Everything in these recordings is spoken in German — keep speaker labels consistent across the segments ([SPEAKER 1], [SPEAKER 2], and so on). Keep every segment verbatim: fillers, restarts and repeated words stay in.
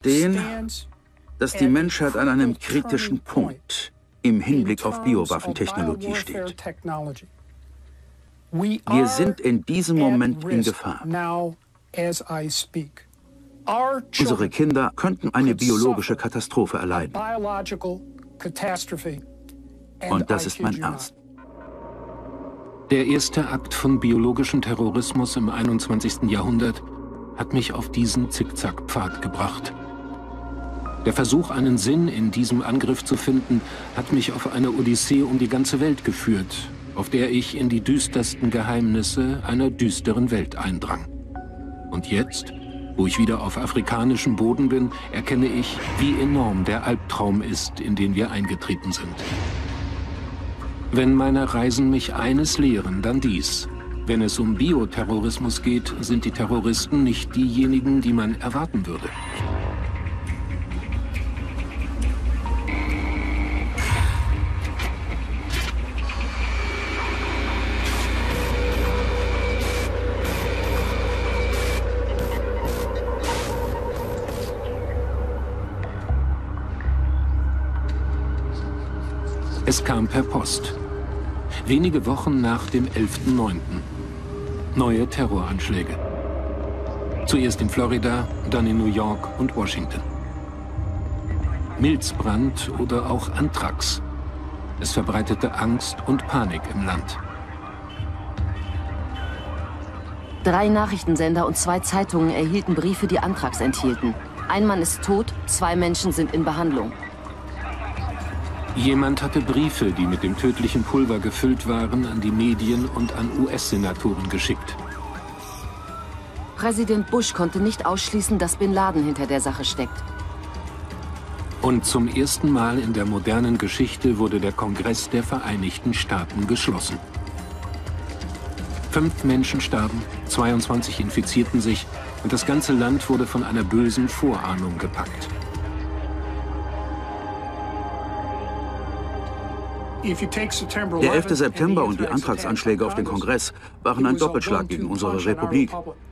[SPEAKER 1] Den, dass die Menschheit an einem kritischen Punkt im Hinblick auf Biowaffentechnologie steht. Wir sind in diesem Moment in Gefahr. Unsere Kinder könnten eine biologische Katastrophe erleiden. Und das ist mein Ernst.
[SPEAKER 2] Der erste Akt von biologischem Terrorismus im einundzwanzigsten Jahrhundert hat mich auf diesen Zickzackpfad gebracht. Der Versuch, einen Sinn in diesem Angriff zu finden, hat mich auf eine Odyssee um die ganze Welt geführt, auf der ich in die düstersten Geheimnisse einer düsteren Welt eindrang. Und jetzt, wo ich wieder auf afrikanischem Boden bin, erkenne ich, wie enorm der Albtraum ist, in den wir eingetreten sind. Wenn meine Reisen mich eines lehren, dann dies. Wenn es um Bioterrorismus geht, sind die Terroristen nicht diejenigen, die man erwarten würde. Es kam per Post. Wenige Wochen nach dem elften neunten Neue Terroranschläge. Zuerst in Florida, dann in New York und Washington. Milzbrand oder auch Anthrax. Es verbreitete Angst und Panik im Land.
[SPEAKER 3] Drei Nachrichtensender und zwei Zeitungen erhielten Briefe, die Anthrax enthielten. Ein Mann ist tot, zwei Menschen sind in Behandlung.
[SPEAKER 2] Jemand hatte Briefe, die mit dem tödlichen Pulver gefüllt waren, an die Medien und an U S-Senatoren geschickt.
[SPEAKER 3] Präsident Bush konnte nicht ausschließen, dass Bin Laden hinter der Sache steckt.
[SPEAKER 2] Und zum ersten Mal in der modernen Geschichte wurde der Kongress der Vereinigten Staaten geschlossen. Fünf Menschen starben, zweiundzwanzig infizierten sich und das ganze Land wurde von einer bösen Vorahnung gepackt.
[SPEAKER 1] Der elfte September und die Anthrax-Anschläge auf den Kongress waren ein Doppelschlag gegen unsere Republik.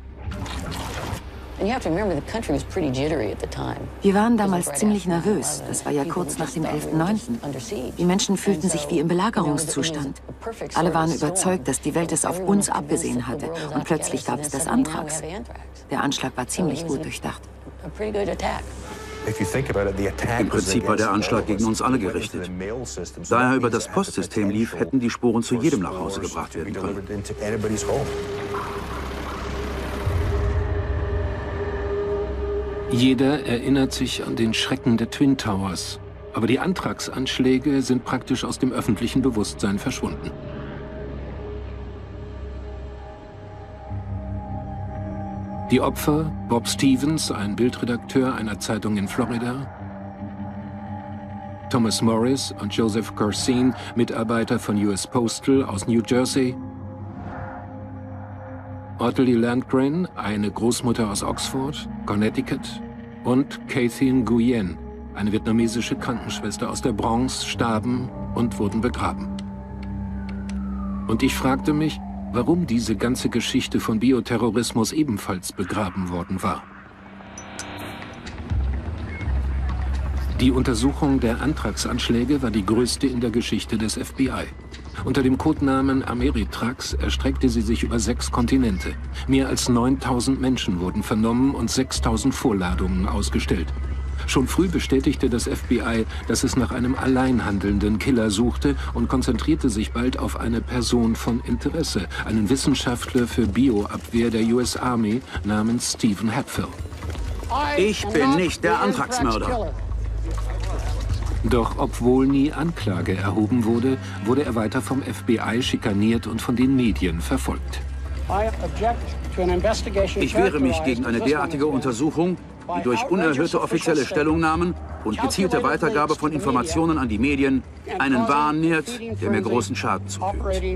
[SPEAKER 3] Wir waren damals ziemlich nervös. Das war ja kurz nach dem elften neunten Die Menschen fühlten sich wie im Belagerungszustand. Alle waren überzeugt, dass die Welt es auf uns abgesehen hatte. Und plötzlich gab es das Anthrax. Der Anschlag war ziemlich gut durchdacht.
[SPEAKER 1] Im Prinzip war der Anschlag gegen uns alle gerichtet. Da er über das Postsystem lief, hätten die Spuren zu jedem nach Hause gebracht werden können.
[SPEAKER 2] Jeder erinnert sich an den Schrecken der Twin Towers, aber die Anthrax-Anschläge sind praktisch aus dem öffentlichen Bewusstsein verschwunden. Die Opfer, Bob Stevens, ein Bildredakteur einer Zeitung in Florida, Thomas Morris und Joseph Corsine, Mitarbeiter von U S Postal aus New Jersey, Ottilie Landgren, eine Großmutter aus Oxford, Connecticut, und Kathy Nguyen, eine vietnamesische Krankenschwester aus der Bronx, starben und wurden begraben. Und ich fragte mich, warum diese ganze Geschichte von Bioterrorismus ebenfalls begraben worden war. Die Untersuchung der Anthrax-Anschläge war die größte in der Geschichte des F B I. Unter dem Codenamen Ameritrax erstreckte sie sich über sechs Kontinente. Mehr als neuntausend Menschen wurden vernommen und sechstausend Vorladungen ausgestellt. Schon früh bestätigte das F B I, dass es nach einem allein handelnden Killer suchte und konzentrierte sich bald auf eine Person von Interesse, einen Wissenschaftler für Bioabwehr der U S Army namens Stephen Hatfill.
[SPEAKER 1] Ich bin nicht der Anthrax-Mörder.
[SPEAKER 2] Doch obwohl nie Anklage erhoben wurde, wurde er weiter vom F B I schikaniert und von den Medien verfolgt.
[SPEAKER 1] Ich wehre mich gegen eine derartige Untersuchung, die durch unerhörte offizielle Stellungnahmen und gezielte Weitergabe von Informationen an die Medien einen Wahn nährt, der mir großen Schaden zufügt.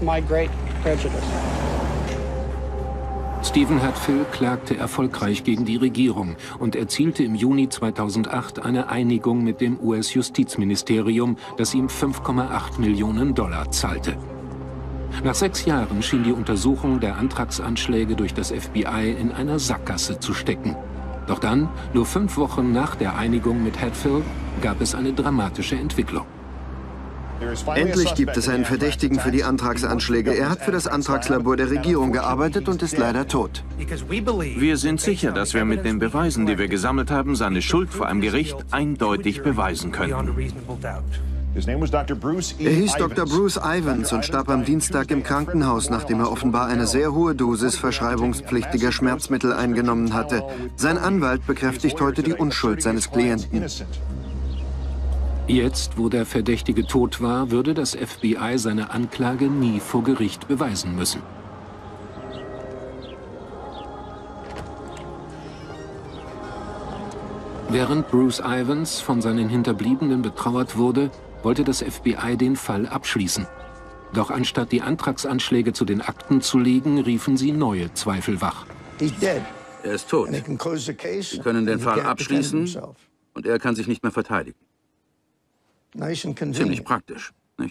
[SPEAKER 2] Stephen Hatfill klagte erfolgreich gegen die Regierung und erzielte im Juni zweitausendacht eine Einigung mit dem U S-Justizministerium, das ihm fünf Komma acht Millionen Dollar zahlte. Nach sechs Jahren schien die Untersuchung der Anthrax-Anschläge durch das F B I in einer Sackgasse zu stecken. Doch dann, nur fünf Wochen nach der Einigung mit Hatfill, gab es eine dramatische Entwicklung.
[SPEAKER 4] Endlich gibt es einen Verdächtigen für die Antragsanschläge. Er hat für das Antragslabor der Regierung gearbeitet und ist leider tot.
[SPEAKER 5] Wir sind sicher, dass wir mit den Beweisen, die wir gesammelt haben, seine Schuld vor einem Gericht eindeutig beweisen können.
[SPEAKER 4] Er hieß Doktor Bruce Ivans und starb am Dienstag im Krankenhaus, nachdem er offenbar eine sehr hohe Dosis verschreibungspflichtiger Schmerzmittel eingenommen hatte. Sein Anwalt bekräftigt heute die Unschuld seines Klienten.
[SPEAKER 2] Jetzt, wo der Verdächtige tot war, würde das F B I seine Anklage nie vor Gericht beweisen müssen. Während Bruce Ivans von seinen Hinterbliebenen betrauert wurde, wollte das F B I den Fall abschließen. Doch anstatt die Antragsanschläge zu den Akten zu legen, riefen sie neue Zweifel wach.
[SPEAKER 1] Er ist tot. Sie können den Fall abschließen und er kann sich nicht mehr verteidigen. Ziemlich praktisch, nicht?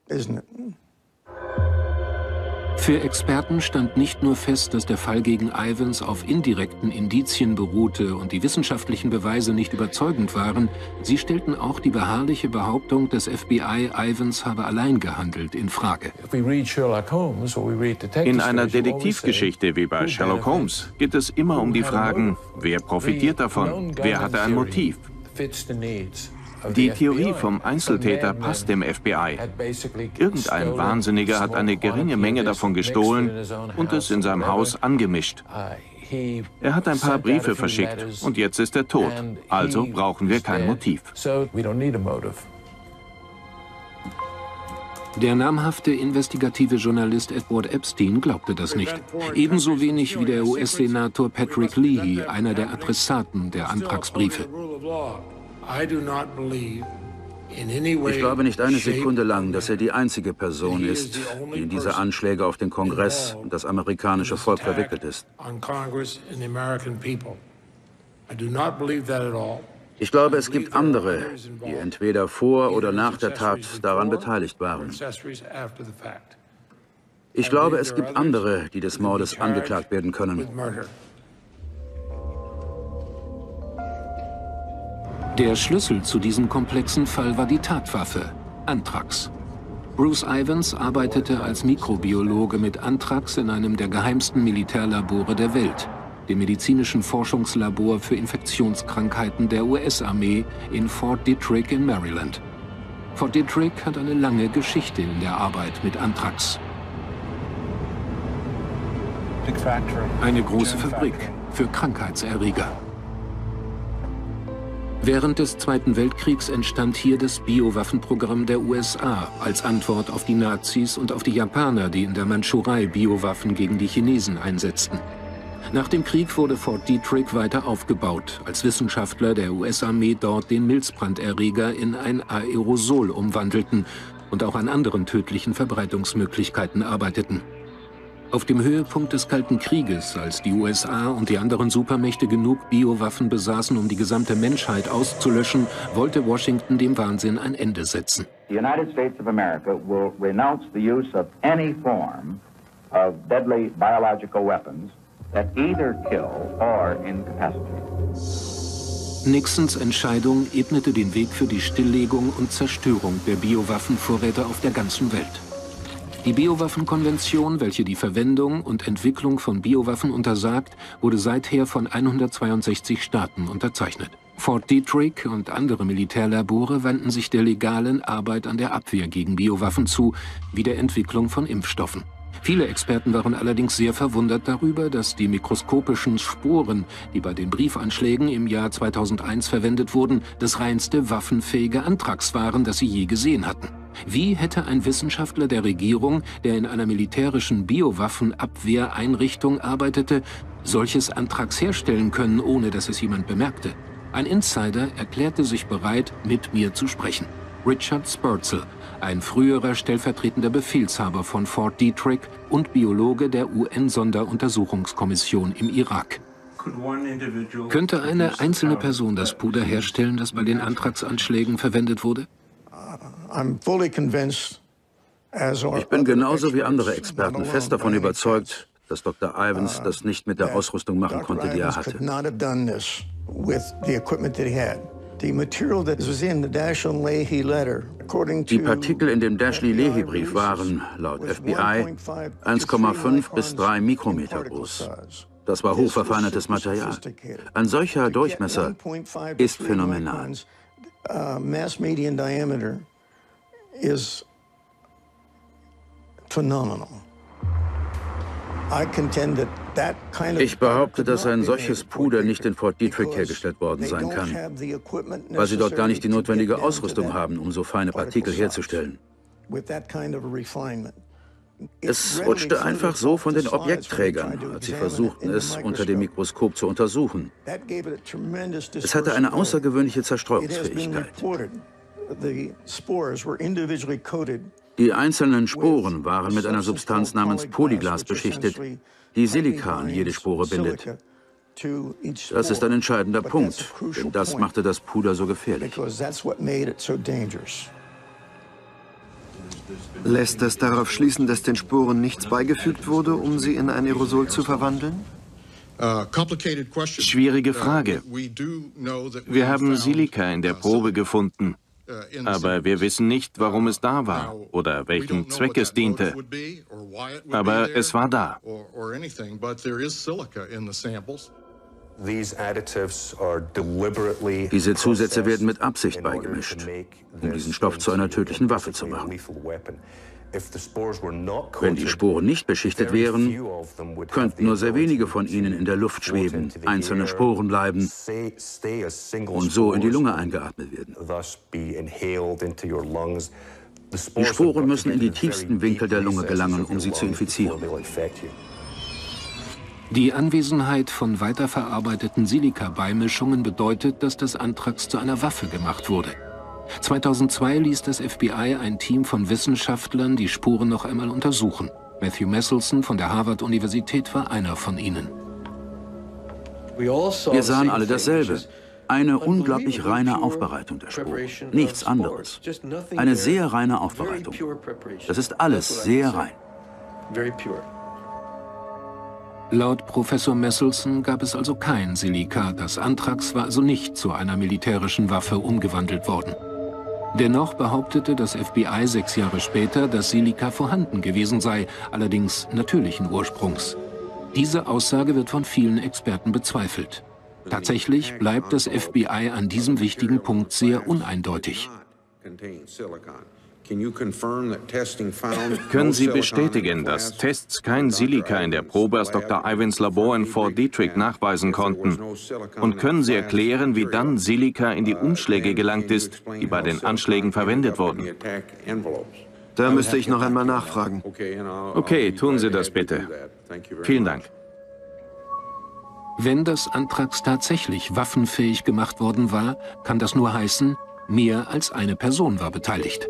[SPEAKER 2] Für Experten stand nicht nur fest, dass der Fall gegen Ivans auf indirekten Indizien beruhte und die wissenschaftlichen Beweise nicht überzeugend waren, sie stellten auch die beharrliche Behauptung des F B I, Ivans habe allein gehandelt, in Frage.
[SPEAKER 5] In einer Detektivgeschichte wie bei Sherlock Holmes geht es immer um die Fragen, wer profitiert davon, wer hatte ein Motiv. Die Theorie vom Einzeltäter passt dem F B I. Irgendein Wahnsinniger hat eine geringe Menge davon gestohlen und es in seinem Haus angemischt. Er hat ein paar Briefe verschickt und jetzt ist er tot. Also brauchen wir kein Motiv.
[SPEAKER 2] Der namhafte investigative Journalist Edward Epstein glaubte das nicht. Ebenso wenig wie der U S-Senator Patrick Leahy, einer der Adressaten der Antragsbriefe.
[SPEAKER 1] Ich glaube nicht eine Sekunde lang, dass er die einzige Person ist, die in diese Anschläge auf den Kongress und das amerikanische Volk verwickelt ist. Ich glaube, es gibt andere, die entweder vor oder nach der Tat daran beteiligt waren. Ich glaube, es gibt andere, die des Mordes angeklagt werden können.
[SPEAKER 2] Der Schlüssel zu diesem komplexen Fall war die Tatwaffe, Anthrax. Bruce Ivans arbeitete als Mikrobiologe mit Anthrax in einem der geheimsten Militärlabore der Welt, dem medizinischen Forschungslabor für Infektionskrankheiten der U S-Armee in Fort Detrick in Maryland. Fort Detrick hat eine lange Geschichte in der Arbeit mit Anthrax. Eine große Fabrik für Krankheitserreger. Während des Zweiten Weltkriegs entstand hier das Biowaffenprogramm der U S A als Antwort auf die Nazis und auf die Japaner, die in der Mandschurei Biowaffen gegen die Chinesen einsetzten. Nach dem Krieg wurde Fort Detrick weiter aufgebaut, als Wissenschaftler der U S-Armee dort den Milzbranderreger in ein Aerosol umwandelten und auch an anderen tödlichen Verbreitungsmöglichkeiten arbeiteten. Auf dem Höhepunkt des Kalten Krieges, als die U S A und die anderen Supermächte genug Biowaffen besaßen, um die gesamte Menschheit auszulöschen, wollte Washington dem Wahnsinn ein Ende setzen.
[SPEAKER 6] The United States of America will renounce the use of any form of deadly biological weapons that either kill or incapacitate.
[SPEAKER 2] Nixons Entscheidung ebnete den Weg für die Stilllegung und Zerstörung der Biowaffenvorräte auf der ganzen Welt. Die Biowaffenkonvention, welche die Verwendung und Entwicklung von Biowaffen untersagt, wurde seither von hundertzweiundsechzig Staaten unterzeichnet. Fort Detrick und andere Militärlabore wandten sich der legalen Arbeit an der Abwehr gegen Biowaffen zu, wie der Entwicklung von Impfstoffen. Viele Experten waren allerdings sehr verwundert darüber, dass die mikroskopischen Sporen, die bei den Briefanschlägen im Jahr zweitausendeins verwendet wurden, das reinste waffenfähige Anthrax waren, das sie je gesehen hatten. Wie hätte ein Wissenschaftler der Regierung, der in einer militärischen Biowaffenabwehreinrichtung arbeitete, solches Anthrax herstellen können, ohne dass es jemand bemerkte? Ein Insider erklärte sich bereit, mit mir zu sprechen. Richard Spurzel, ein früherer stellvertretender Befehlshaber von Fort Detrick und Biologe der U N-Sonderuntersuchungskommission im Irak. Könnte eine einzelne Person das Puder herstellen, das bei den Anthrax-Anschlägen verwendet wurde?
[SPEAKER 1] Ich bin genauso wie andere Experten fest davon überzeugt, dass Doktor Ivins das nicht mit der Ausrüstung machen konnte, die er hatte. Die Partikel in dem Dashley-Leahy-Brief waren, laut F B I, eins Komma fünf bis drei Mikrometer groß. Das war hochverfeinertes Material. Ein solcher Durchmesser ist phänomenal. Ich behaupte, dass ein solches Puder nicht in Fort Detrick hergestellt worden sein kann, weil sie dort gar nicht die notwendige Ausrüstung haben, um so feine Partikel herzustellen. Es rutschte einfach so von den Objektträgern, als sie versuchten, es unter dem Mikroskop zu untersuchen. Es hatte eine außergewöhnliche Zerstreuungsfähigkeit. Die einzelnen Sporen waren mit einer Substanz namens Polyglas beschichtet, die Silika an jede Spore bindet. Das ist ein entscheidender Punkt, denn das machte das Puder so gefährlich.
[SPEAKER 4] Lässt das darauf schließen, dass den Sporen nichts beigefügt wurde, um sie in ein Aerosol zu verwandeln?
[SPEAKER 5] Schwierige Frage. Wir haben Silika in der Probe gefunden, aber wir wissen nicht, warum es da war oder welchem Zweck es diente. Aber es war da.
[SPEAKER 1] Diese Zusätze werden mit Absicht beigemischt, um diesen Stoff zu einer tödlichen Waffe zu machen. Wenn die Sporen nicht beschichtet wären, könnten nur sehr wenige von ihnen in der Luft schweben, einzelne Sporen bleiben und so in die Lunge eingeatmet werden. Die Sporen müssen in die tiefsten Winkel der Lunge gelangen, um sie zu infizieren.
[SPEAKER 2] Die Anwesenheit von weiterverarbeiteten Silika-Beimischungen bedeutet, dass das Anthrax zu einer Waffe gemacht wurde. zweitausendzwei ließ das F B I ein Team von Wissenschaftlern die Spuren noch einmal untersuchen. Matthew Meselson von der Harvard-Universität war einer von ihnen.
[SPEAKER 1] Wir sahen alle dasselbe. Eine unglaublich reine Aufbereitung der Spuren. Nichts anderes. Eine sehr reine Aufbereitung. Das ist alles sehr rein.
[SPEAKER 2] Laut Professor Meselson gab es also kein Silika. Das Anthrax war also nicht zu einer militärischen Waffe umgewandelt worden. Dennoch behauptete das F B I sechs Jahre später, dass Silika vorhanden gewesen sei, allerdings natürlichen Ursprungs. Diese Aussage wird von vielen Experten bezweifelt. Tatsächlich bleibt das F B I an diesem wichtigen Punkt sehr uneindeutig.
[SPEAKER 5] Können Sie bestätigen, dass Tests kein Silika in der Probe aus Doktor Ivins Labor in Fort Detrick nachweisen konnten? Und können Sie erklären, wie dann Silika in die Umschläge gelangt ist, die bei den Anschlägen verwendet wurden?
[SPEAKER 4] Da müsste ich noch einmal nachfragen.
[SPEAKER 5] Okay, tun Sie das bitte. Vielen Dank.
[SPEAKER 2] Wenn das Anthrax tatsächlich waffenfähig gemacht worden war, kann das nur heißen, mehr als eine Person war beteiligt.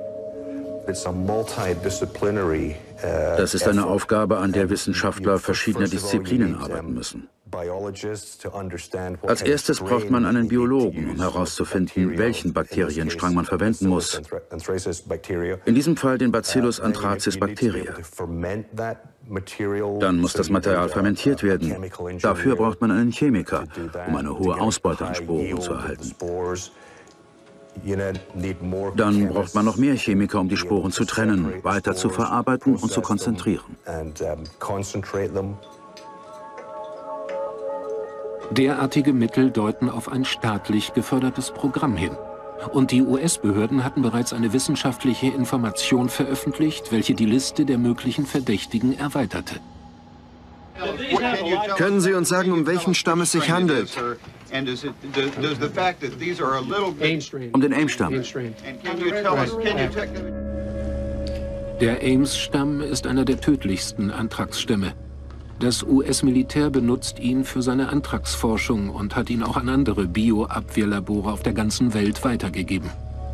[SPEAKER 1] Das ist eine Aufgabe, an der Wissenschaftler verschiedener Disziplinen arbeiten müssen. Als erstes braucht man einen Biologen, um herauszufinden, welchen Bakterienstrang man verwenden muss. In diesem Fall den Bacillus anthracis bacteria. Dann muss das Material fermentiert werden. Dafür braucht man einen Chemiker, um eine hohe Ausbeute an Sporen zu erhalten. Dann braucht man noch mehr Chemiker, um die Sporen zu trennen, weiter zu verarbeiten und zu konzentrieren.
[SPEAKER 2] Derartige Mittel deuten auf ein staatlich gefördertes Programm hin. Und die U S-Behörden hatten bereits eine wissenschaftliche Information veröffentlicht, welche die Liste der möglichen Verdächtigen erweiterte.
[SPEAKER 4] Können Sie uns sagen, um welchen Stamm es sich handelt?
[SPEAKER 1] Um den Ames-Stamm.
[SPEAKER 2] Der Ames-Stamm ist einer der tödlichsten Anthrax-Stämme. Das U S-Militär benutzt ihn für seine Anthrax-Forschung und hat ihn auch an andere Bioabwehrlabore auf der ganzen Welt weitergegeben.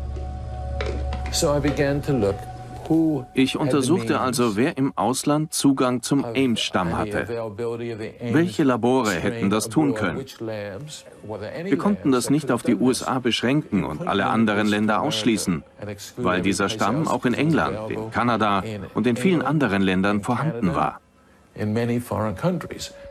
[SPEAKER 5] Ich untersuchte also, wer im Ausland Zugang zum Ames-Stamm hatte. Welche Labore hätten das tun können? Wir konnten das nicht auf die U S A beschränken und alle anderen Länder ausschließen, weil dieser Stamm auch in England, in Kanada und in vielen anderen Ländern vorhanden war.
[SPEAKER 7] in many foreign countries.